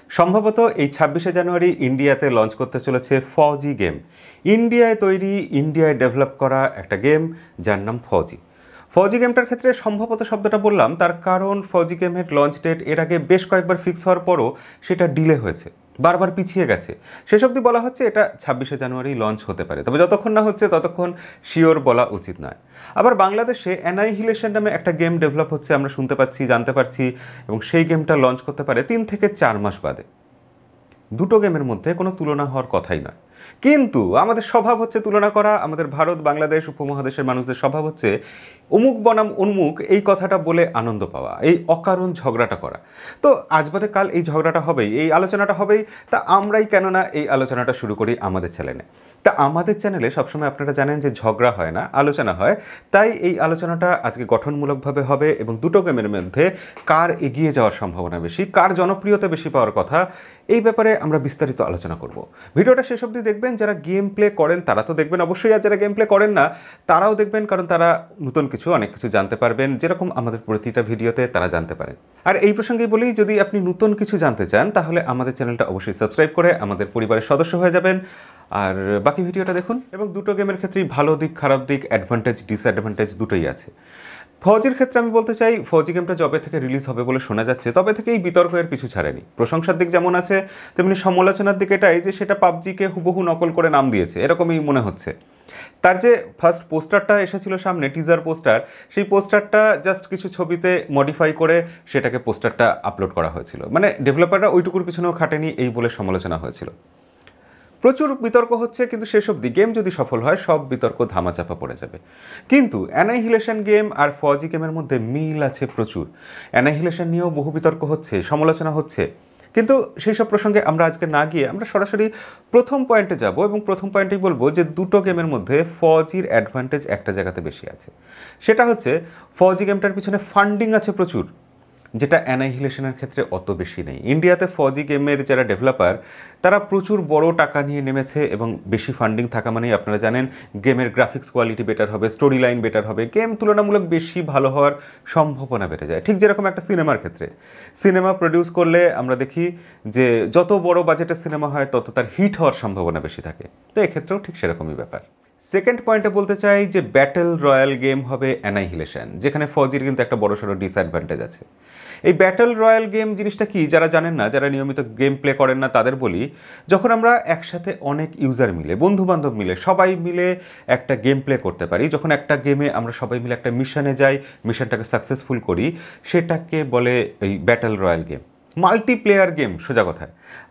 সম্ভবত এই ২৬শে জানুয়ারি ইন্ডিয়াতে লঞ্চ করতে চলেছে FauG গেম। ইন্ডিয়ায় তৈরি, ইন্ডিয়ায় ডেভেলপ করা একটা গেম যার নাম FauG। FauG গেমটার ক্ষেত্রে সম্ভবত শব্দটা বললাম তার কারণ FauG গেমের লঞ্চ ডেট এর আগে বেশ কয়েকবার ফিক্স হওয়ার পরও সেটা ডিলে হয়েছে, বারবার পিছিয়ে গেছে। শেষ অবধি বলা হচ্ছে এটা ২৬শে জানুয়ারি লঞ্চ হতে পারে, তবে যতক্ষণ না হচ্ছে ততক্ষণ শিওর বলা উচিত নয়। আবার বাংলাদেশে অ্যানাইহিলেশন নামে একটা গেম ডেভেলপ হচ্ছে আমরা শুনতে পাচ্ছি, জানতে পারছি, এবং সেই গেমটা লঞ্চ করতে পারে ৩ থেকে ৪ মাস বাদে। দুটো গেমের মধ্যে কোনো তুলনা হওয়ার কথাই নয়, কিন্তু আমাদের স্বভাব হচ্ছে তুলনা করা। আমাদের ভারত বাংলাদেশ উপমহাদেশের মানুষদের স্বভাব হচ্ছে অমুক বনাম উন্মুক এই কথাটা বলে আনন্দ পাওয়া, এই অকারণ ঝগড়াটা করা। তো আজ বাদে কাল এই ঝগড়াটা হবেই, এই আলোচনাটা হবেই। তা আমরাই কেন না এই আলোচনাটা শুরু করি আমাদের চ্যানেলে। তা আমাদের চ্যানেলে সবসময় আপনারা জানেন যে ঝগড়া হয় না, আলোচনা হয়। তাই এই আলোচনাটা আজকে গঠনমূলকভাবে হবে এবং দুটো গেমের মধ্যে কার এগিয়ে যাওয়ার সম্ভাবনা বেশি, কার জনপ্রিয়তা বেশি পাওয়ার কথা, এই ব্যাপারে আমরা বিস্তারিত আলোচনা করব। ভিডিওটা শেষ অবধি দেখবেন। যারা গেম প্লে করেন তারা তো দেখবেন অবশ্যই, আর যারা গেম প্লে করেন না তারাও দেখবেন, কারণ তারা নতুন কিছু, অনেক কিছু জানতে পারবেন, যেরকম আমাদের প্রতিটা ভিডিওতে তারা জানতে পারেন। আর এই প্রসঙ্গে বলি, যদি আপনি নতুন কিছু জানতে চান তাহলে আমাদের চ্যানেলটা অবশ্যই সাবস্ক্রাইব করে আমাদের পরিবারের সদস্য হয়ে যাবেন। আর বাকি ভিডিওটা দেখুন। এবং দুটো গেমের ক্ষেত্রেই ভালো দিক, খারাপ দিক, অ্যাডভান্টেজ, ডিসঅ্যাডভান্টেজ দুটোই আছে। FauGর ক্ষেত্রে আমি বলতে চাই, FauG গেমটা যবে থেকে রিলিজ হবে বলে শোনা যাচ্ছে তবে থেকেই বিতর্ক এর পিছু ছাড়েনি। প্রশংসার দিক যেমন আছে তেমনি সমালোচনার দিক এটাই যে সেটা PubGকে হুবহু নকল করে নাম দিয়েছে, এরকমই মনে হচ্ছে। তার যে ফার্স্ট পোস্টারটা এসেছিল সামনে, টিজার পোস্টার, সেই পোস্টারটা জাস্ট কিছু ছবিতে মডিফাই করে সেটাকে পোস্টারটা আপলোড করা হয়েছিল। মানে ডেভেলপাররা ওইটুকুর পিছনেও খাটেনি এই বলে সমালোচনা হয়েছিল। প্রচুর বিতর্ক হচ্ছে, কিন্তু শেষ অবধি গেম যদি সফল হয় সব বিতর্ক ধামাচাপা পড়ে যাবে। কিন্তু অ্যানাইহিলেশন গেম আর FauG গেমের মধ্যে মিল আছে প্রচুর। অ্যানাইহিলেশন নিয়েও বহু বিতর্ক হচ্ছে, সমালোচনা হচ্ছে, কিন্তু সেই সব প্রসঙ্গে আমরা আজকে না গিয়ে আমরা সরাসরি প্রথম পয়েন্টে যাব এবং প্রথম পয়েন্টেই বলবো যে দুটো গেমের মধ্যে FauGর অ্যাডভান্টেজ একটা জায়গাতে বেশি আছে। সেটা হচ্ছে FauG গেমটার পিছনে ফান্ডিং আছে প্রচুর, যেটা অ্যানাইহিলেশনের ক্ষেত্রে অত বেশি নেই। ইন্ডিয়াতে FauG গেমের যারা ডেভেলপার তারা প্রচুর বড় টাকা নিয়ে নেমেছে, এবং বেশি ফান্ডিং থাকা মানেই আপনারা জানেন গেমের গ্রাফিক্স কোয়ালিটি বেটার হবে, স্টোরি লাইন বেটার হবে, গেম তুলনামূলক বেশি ভালো হওয়ার সম্ভাবনা বেড়ে যায়। ঠিক যেরকম একটা সিনেমার ক্ষেত্রে, সিনেমা প্রডিউস করলে আমরা দেখি যে যত বড় বাজেটের সিনেমা হয় তত তার হিট হওয়ার সম্ভাবনা বেশি থাকে। তো এক্ষেত্রেও ঠিক সেরকমই ব্যাপার। সেকেন্ড পয়েন্টে বলতে চাই যে ব্যাটেল রয়্যাল গেম হবে অ্যানাইহিলেশন, যেখানে FauGর কিন্তু একটা বড়সড় ডিসঅ্যাডভান্টেজ আছে। এই ব্যাটেল রয়্যাল গেম জিনিসটা কি, যারা জানেন না, যারা নিয়মিত গেম প্লে করেন না তাদের বলি, যখন আমরা একসাথে অনেক ইউজার মিলে, বন্ধুবান্ধব মিলে, সবাই মিলে একটা গেম প্লে করতে পারি, যখন একটা গেমে আমরা সবাই মিলে একটা মিশনে যাই, মিশনটাকে সাকসেসফুল করি, সেটাকে বলে এই ব্যাটেল রয়্যাল গেম। মাল্টিপ্লেয়ার গেম সোজা কথায়।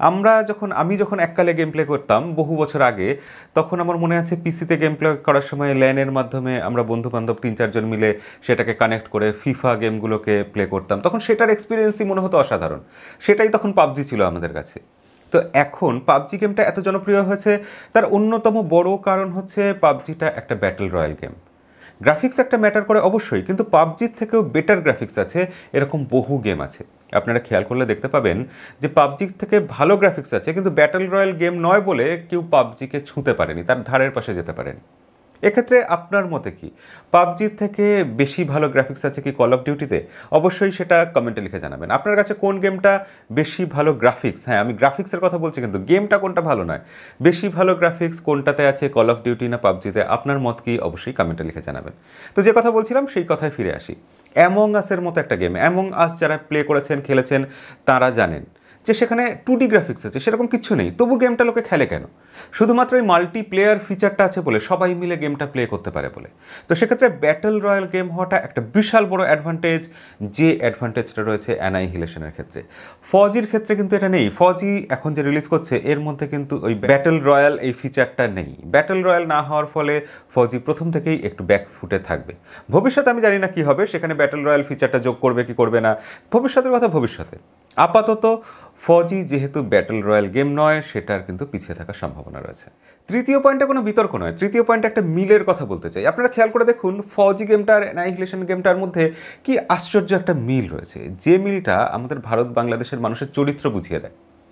আমি যখন এককালে গেম প্লে করতাম বহু বছর আগে, তখন আমার মনে আছে পিসিতে গেম প্লে করার সময় ল্যানের মাধ্যমে আমরা বন্ধুবান্ধব ৩-৪ জন মিলে সেটাকে কানেক্ট করে ফিফা গেমগুলোকে প্লে করতাম। তখন সেটার এক্সপিরিয়েন্সই মনে হতো অসাধারণ। সেটাই তখন PubG ছিল আমাদের কাছে। তো এখন PubG গেমটা এত জনপ্রিয় হয়েছে, তার অন্যতম বড় কারণ হচ্ছে PubGটা একটা ব্যাটেল রয়্যাল গেম। গ্রাফিক্স একটা ম্যাটার করে অবশ্যই, কিন্তু PubGর থেকেও বেটার গ্রাফিক্স আছে এরকম বহু গেম আছে। আপনারা খেয়াল করলে দেখতে পাবেন যে PubGর থেকে ভালো গ্রাফিক্স আছে, কিন্তু ব্যাটেল রয়্যাল গেম নয় বলে কেউ PubGকে ছুঁতে পারেনি, তার ধারের পাশে যেতে পারেনি। এক্ষেত্রে আপনার মতে কি, PubGর থেকে বেশি ভালো গ্রাফিক্স আছে কি কল অফ ডিউটিতে? অবশ্যই সেটা কমেন্টে লিখে জানাবেন। আপনার কাছে কোন গেমটা বেশি ভালো গ্রাফিক্স, হ্যাঁ আমি গ্রাফিক্সের কথা বলছি, কিন্তু গেমটা কোনটা ভালো নয়, বেশি ভালো গ্রাফিক্স কোনটাতে আছে, কল অফ ডিউটি না PubGতে? আপনার মত কি অবশ্যই কমেন্টে লিখে জানাবেন। তো যে কথা বলছিলাম সেই কথায় ফিরে আসি। অ্যামং আসের মতো একটা গেম, অ্যামং আস যারা প্লে করেছেন, খেলেছেন, তারা জানেন যে সেখানে 2D গ্রাফিক্স আছে, সেরকম কিছু নেই, তবু গেমটা লোকে খেলে কেন? শুধুমাত্র এই মাল্টিপ্লেয়ার ফিচারটা আছে বলে, সবাই মিলে গেমটা প্লে করতে পারে বলে। তো সেক্ষেত্রে ব্যাটেল রয়্যাল গেম হওয়াটা একটা বিশাল বড় অ্যাডভান্টেজ, যে অ্যাডভান্টেজটা রয়েছে অ্যানাইহিলেশনের ক্ষেত্রে। FauGর ক্ষেত্রে কিন্তু এটা নেই। FauG এখন যে রিলিজ করছে এর মধ্যে কিন্তু ওই ব্যাটেল রয়্যাল এই ফিচারটা নেই। ব্যাটেল রয়্যাল না হওয়ার ফলে FauG প্রথম থেকেই একটু ব্যাকফুটে থাকবে। ভবিষ্যতে আমি জানি না কি হবে, সেখানে ব্যাটেল রয়্যাল ফিচারটা যোগ করবে কি করবে না, ভবিষ্যতের কথা ভবিষ্যতে। আপাতত FauG যেহেতু ব্যাটেল রয়্যাল গেম নয়, সেটার কিন্তু পিছিয়ে থাকার সম্ভাবনা রয়েছে। তৃতীয় পয়েন্টে কোনো বিতর্ক নয়, তৃতীয় পয়েন্টে একটা মিলের কথা বলতে চাই। আপনারা খেয়াল করে দেখুন FauG গেমটা আর অ্যানাইহিলেশন গেমটার মধ্যে কি আশ্চর্য একটা মিল রয়েছে, যে মিলটা আমাদের ভারত বাংলাদেশের মানুষের চরিত্র বুঝিয়ে দেয়।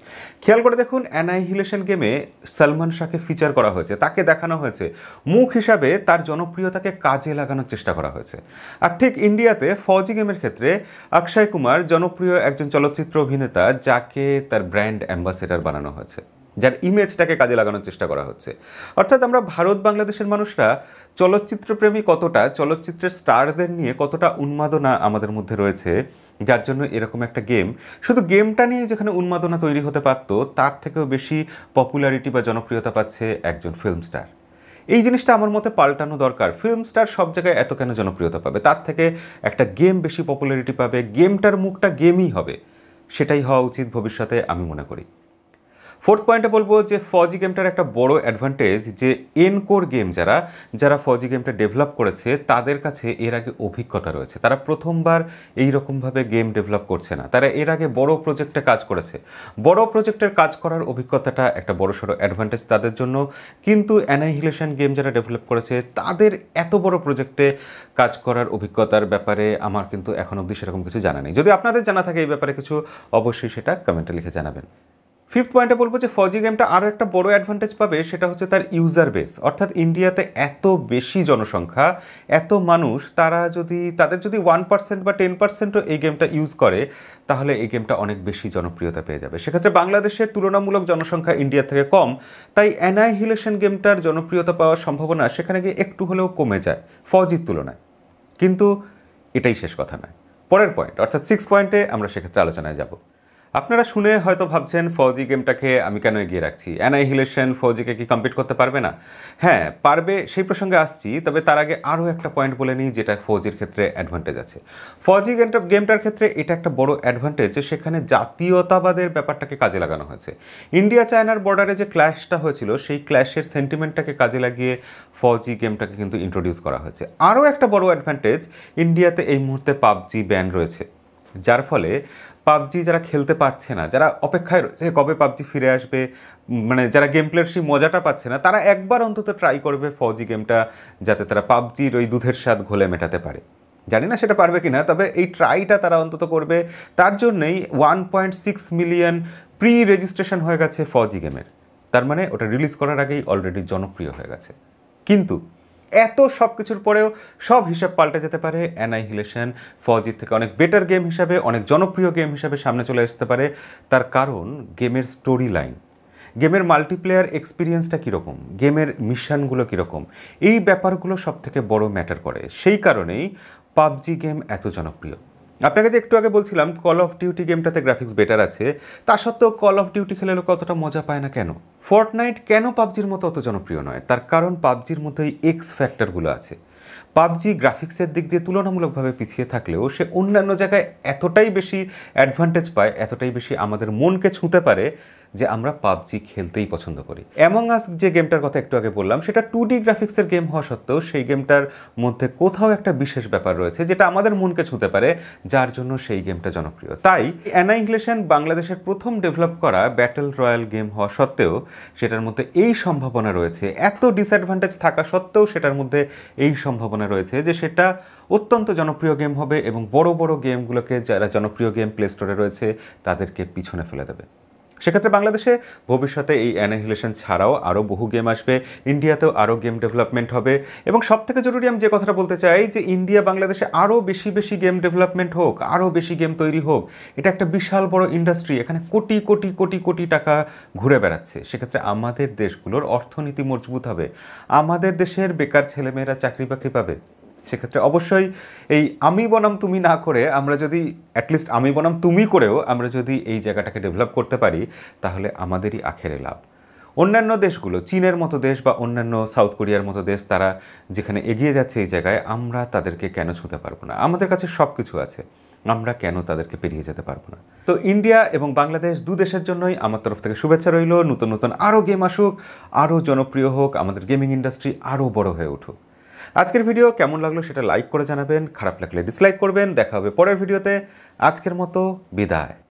খেয়াল করে দেখুন, অ্যানাইহিলেশন গেমে সলমান শাহকে ফিচার করা হয়েছে, তাকে দেখানো হয়েছে, মুখ হিসাবে তার জনপ্রিয়তাকে কাজে লাগানোর চেষ্টা করা হয়েছে। আর ঠিক ইন্ডিয়াতে ফৌজি গেমের ক্ষেত্রে অক্ষয় কুমার জনপ্রিয় একজন চলচ্চিত্র অভিনেতা, যাকে তার ব্র্যান্ড অ্যাম্বাসেডর বানানো হয়েছে, যার ইমেজটাকে কাজে লাগানোর চেষ্টা করা হচ্ছে। অর্থাৎ আমরা ভারত বাংলাদেশের মানুষরা চলচ্চিত্রপ্রেমী কতটা, চলচ্চিত্রের স্টারদের নিয়ে কতটা উন্মাদনা আমাদের মধ্যে রয়েছে, যার জন্য এরকম একটা গেম, শুধু গেমটা নিয়ে যেখানে উন্মাদনা তৈরি হতে পারত, তার থেকেও বেশি পপুলারিটি বা জনপ্রিয়তা পাচ্ছে একজন ফিল্ম স্টার। এই জিনিসটা আমার মতে পাল্টানো দরকার। ফিল্ম স্টার সব জায়গায় এত কেন জনপ্রিয়তা পাবে, তার থেকে একটা গেম বেশি পপুলারিটি পাবে, গেমটার মুখটা গেমই হবে, সেটাই হওয়া উচিত ভবিষ্যতে, আমি মনে করি। ফোর্থ পয়েন্টে বলবো যে ফৌজি গেমটার একটা বড় অ্যাডভান্টেজ যে এনকোর গেম যারা ফৌজি গেমটা ডেভেলপ করেছে, তাদের কাছে এর আগে অভিজ্ঞতা রয়েছে। তারা প্রথমবার এই রকমভাবে গেম ডেভেলপ করছে না, তারা এর আগে বড় প্রজেক্টে কাজ করেছে। বড় প্রজেক্টের কাজ করার অভিজ্ঞতাটা একটা বড়সড় অ্যাডভান্টেজ তাদের জন্য। কিন্তু অ্যানাইহিলেশন গেম যারা ডেভেলপ করেছে, তাদের এত বড় প্রজেক্টে কাজ করার অভিজ্ঞতার ব্যাপারে আমার কিন্তু এখন অবধি সেরকম কিছু জানা নেই। যদি আপনাদের জানা থাকে এই ব্যাপারে কিছু, অবশ্যই সেটা কমেন্টে লিখে জানাবেন। ফিফথ পয়েন্টে বলবো যে ফৌজি গেমটা আরও একটা বড় অ্যাডভান্টেজ পাবে, সেটা হচ্ছে তার ইউজার বেস। অর্থাৎ ইন্ডিয়াতে এত বেশি জনসংখ্যা, এত মানুষ, তাদের যদি 1% বা 10%ও এই গেমটা ইউজ করে, তাহলে এই গেমটা অনেক বেশি জনপ্রিয়তা পেয়ে যাবে। সেক্ষেত্রে বাংলাদেশের তুলনামূলক জনসংখ্যা ইন্ডিয়া থেকে কম, তাই অ্যানাইহিলেশন গেমটার জনপ্রিয়তা পাওয়ার সম্ভাবনা সেখানে গিয়ে একটু হলেও কমে যায় ফৌজির তুলনায়। কিন্তু এটাই শেষ কথা নয়। পরের পয়েন্ট অর্থাৎ 6 পয়েন্টে আমরা সেক্ষেত্রে আলোচনায় যাব। আপনারা শুনে হয়তো ভাবছেন ফৌজি গেমটাকে আমি কেন এগিয়ে রাখছি, অ্যানাইহিলেশন ফৌজিকে কি কম্পিট করতে পারবে না? হ্যাঁ পারবে, সেই প্রসঙ্গে আসছি। তবে তার আগে আরও একটা পয়েন্ট বলে নিই, যেটা ফৌজির ক্ষেত্রে অ্যাডভান্টেজ আছে। ফৌজি গেমটার ক্ষেত্রে এটা একটা বড় অ্যাডভান্টেজ যে সেখানে জাতীয়তাবাদের ব্যাপারটাকে কাজে লাগানো হয়েছে। ইন্ডিয়া চায়নার বর্ডারে যে ক্ল্যাশটা হয়েছিল, সেই ক্ল্যাশের সেন্টিমেন্টটাকে কাজে লাগিয়ে ফৌজি গেমটাকে কিন্তু ইন্ট্রোডিউস করা হয়েছে। আরও একটা বড় অ্যাডভান্টেজ, ইন্ডিয়াতে এই মুহূর্তে পাবজি ব্যান রয়েছে, যার ফলে পাবজি যারা খেলতে পারছে না, যারা অপেক্ষায় রয়েছে কবে পাবজি ফিরে আসবে, মানে যারা গেম প্লের সেই মজাটা পাচ্ছে না, তারা একবার অন্তত ট্রাই করবে ফৌজি গেমটা, যাতে তারা পাবজির ওই দুধের স্বাদ ঘোলে মেটাতে পারে। জানি না সেটা পারবে কি না, তবে এই ট্রাইটা তারা অন্তত করবে। তার জন্যই 1.6 মিলিয়ন প্রি রেজিস্ট্রেশন হয়ে গেছে ফৌজি গেমের। তার মানে ওটা রিলিজ করার আগেই অলরেডি জনপ্রিয় হয়ে গেছে। কিন্তু এত সব কিছুর পরেও সব হিসাব পাল্টে যেতে পারে। অ্যানাইহিলেশন ফৌজির থেকে অনেক বেটার গেম হিসাবে, অনেক জনপ্রিয় গেম হিসাবে সামনে চলে আসতে পারে। তার কারণ গেমের স্টোরি লাইন, গেমের মাল্টিপ্লেয়ার এক্সপিরিয়েন্সটা কীরকম, গেমের মিশনগুলো কীরকম, এই ব্যাপারগুলো সব থেকে বড় ম্যাটার করে। সেই কারণেই পাবজি গেম এত জনপ্রিয়। আপনাকে যে একটু আগে বলছিলাম কল অফ ডিউটি গেমটাতে গ্রাফিক্স বেটার আছে, তা সত্ত্বেও কল অফ ডিউটি খেলে লোক অতটা মজা পায় না কেন? ফর্টনাইট কেন পাবজির মতো অত জনপ্রিয় নয়? তার কারণ পাবজির মধ্যে ওই এক্স ফ্যাক্টরগুলো আছে। পাবজি গ্রাফিক্সের দিক দিয়ে তুলনামূলকভাবে পিছিয়ে থাকলেও সে অন্যান্য জায়গায় এতটাই বেশি অ্যাডভান্টেজ পায়, এতটাই বেশি আমাদের মনকে ছুঁতে পারে, যে আমরা পাবজি খেলতেই পছন্দ করি। অ্যামং আস যে গেমটার কথা একটু আগে বললাম, সেটা 2D গ্রাফিক্সের গেম হওয়া সত্ত্বেও সেই গেমটার মধ্যে কোথাও একটা বিশেষ ব্যাপার রয়েছে যেটা আমাদের মনকে ছুঁতে পারে, যার জন্য সেই গেমটা জনপ্রিয়। তাই অ্যানাইহিলেশন বাংলাদেশের প্রথম ডেভেলপ করা ব্যাটল রয়্যাল গেম হওয়া সত্ত্বেও সেটার মধ্যে এই সম্ভাবনা রয়েছে, এত ডিসঅ্যাডভান্টেজ থাকা সত্ত্বেও সেটার মধ্যে এই সম্ভাবনা রয়েছে যে সেটা অত্যন্ত জনপ্রিয় গেম হবে এবং বড় বড় গেমগুলোকে, যারা জনপ্রিয় গেম প্লে স্টোরে রয়েছে, তাদেরকে পিছনে ফেলে দেবে। সেক্ষেত্রে বাংলাদেশে ভবিষ্যতে এই অ্যানাইহিলেশন ছাড়াও আরও বহু গেম আসবে, ইন্ডিয়াতেও আরও গেম ডেভেলপমেন্ট হবে। এবং সবথেকে জরুরি আমি যে কথাটা বলতে চাই, যে ইন্ডিয়া বাংলাদেশে আরও বেশি বেশি গেম ডেভেলপমেন্ট হোক, আরও বেশি গেম তৈরি হোক। এটা একটা বিশাল বড় ইন্ডাস্ট্রি, এখানে কোটি কোটি কোটি কোটি টাকা ঘুরে বেড়াচ্ছে। সেক্ষেত্রে আমাদের দেশগুলোর অর্থনীতি মজবুত হবে, আমাদের দেশের বেকার ছেলেমেয়েরা চাকরি বাকরি পাবে। সেক্ষেত্রে অবশ্যই এই আমি বনাম তুমি না করে আমরা যদি অ্যাটলিস্ট আমি বনাম তুমি করেও আমরা যদি এই জায়গাটাকে ডেভেলপ করতে পারি, তাহলে আমাদেরই আখেরে লাভ। অন্যান্য দেশগুলো, চীনের মতো দেশ বা অন্যান্য সাউথ কোরিয়ার মতো দেশ, তারা যেখানে এগিয়ে যাচ্ছে এই জায়গায়, আমরা তাদেরকে কেন ছুঁতে পারবো না? আমাদের কাছে সব কিছু আছে, আমরা কেন তাদেরকে পেরিয়ে যেতে পারবো না? তো ইন্ডিয়া এবং বাংলাদেশ দু দেশের জন্যই আমার তরফ থেকে শুভেচ্ছা রইল। নতুন নতুন আরও গেম আসুক, আরও জনপ্রিয় হোক, আমাদের গেমিং ইন্ডাস্ট্রি আরও বড় হয়ে উঠুক। আজকের ভিডিও কেমন লাগলো সেটা লাইক করে জানাবেন, খারাপ লাগলে ডিসলাইক করবেন। দেখা হবে পরের ভিডিওতে। আজকের মতো বিদায়।